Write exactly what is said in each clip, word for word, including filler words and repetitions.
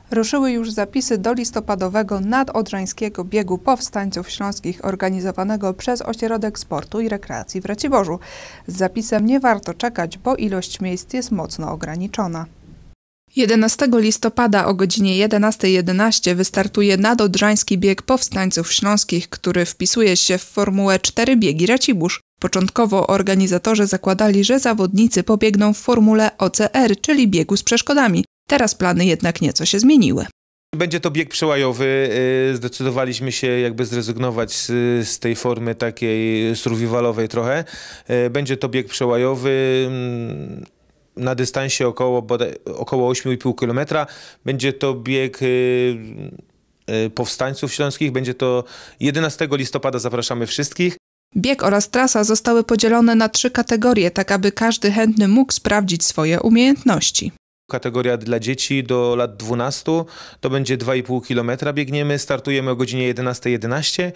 Ruszyły już zapisy do listopadowego nadodrzańskiego biegu powstańców śląskich organizowanego przez Ośrodek Sportu i Rekreacji w Raciborzu. Z zapisem nie warto czekać, bo ilość miejsc jest mocno ograniczona. jedenastego listopada o godzinie jedenastej jedenaście wystartuje nadodrzański bieg powstańców śląskich, który wpisuje się w formułę cztery biegi Racibórz. Początkowo organizatorzy zakładali, że zawodnicy pobiegną w formule O C R, czyli biegu z przeszkodami. Teraz plany jednak nieco się zmieniły. Będzie to bieg przełajowy. Zdecydowaliśmy się jakby zrezygnować z, z tej formy takiej survivalowej trochę. Będzie to bieg przełajowy na dystansie około, około osiem i pół kilometra. Będzie to bieg powstańców śląskich. Będzie to jedenastego listopada. Zapraszamy wszystkich. Bieg oraz trasa zostały podzielone na trzy kategorie, tak aby każdy chętny mógł sprawdzić swoje umiejętności. Kategoria dla dzieci do lat dwunastu to będzie dwa i pół kilometra biegniemy. Startujemy o godzinie jedenastej jedenaście.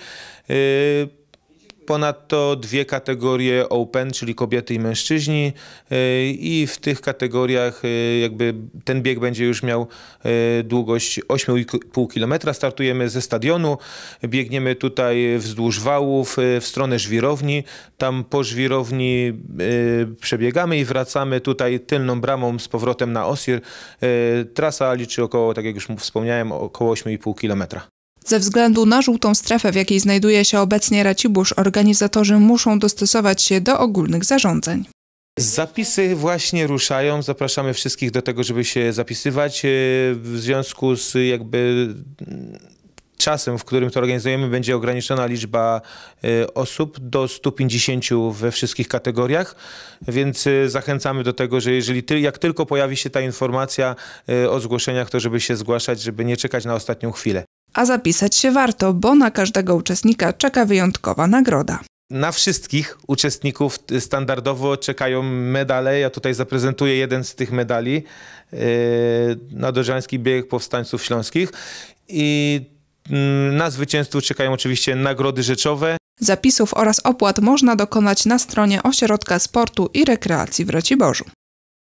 Ponadto dwie kategorie Open, czyli kobiety i mężczyźni, i w tych kategoriach jakby ten bieg będzie już miał długość osiem i pół kilometra. Startujemy ze stadionu, biegniemy tutaj wzdłuż wałów w stronę żwirowni. Tam po żwirowni przebiegamy i wracamy tutaj tylną bramą z powrotem na Osir. Trasa liczy około, tak jak już wspomniałem, około osiem i pół kilometra. Ze względu na żółtą strefę, w jakiej znajduje się obecnie Racibórz, organizatorzy muszą dostosować się do ogólnych zarządzeń. Zapisy właśnie ruszają. Zapraszamy wszystkich do tego, żeby się zapisywać. W związku z jakby czasem, w którym to organizujemy, będzie ograniczona liczba osób do stu pięćdziesięciu we wszystkich kategoriach, więc zachęcamy do tego, że jeżeli jak tylko pojawi się ta informacja o zgłoszeniach, to żeby się zgłaszać, żeby nie czekać na ostatnią chwilę. A zapisać się warto, bo na każdego uczestnika czeka wyjątkowa nagroda. Na wszystkich uczestników standardowo czekają medale. Ja tutaj zaprezentuję jeden z tych medali. Nadodrzański Bieg Powstańców Śląskich. I na zwycięzców czekają oczywiście nagrody rzeczowe. Zapisów oraz opłat można dokonać na stronie Ośrodka Sportu i Rekreacji w Raciborzu.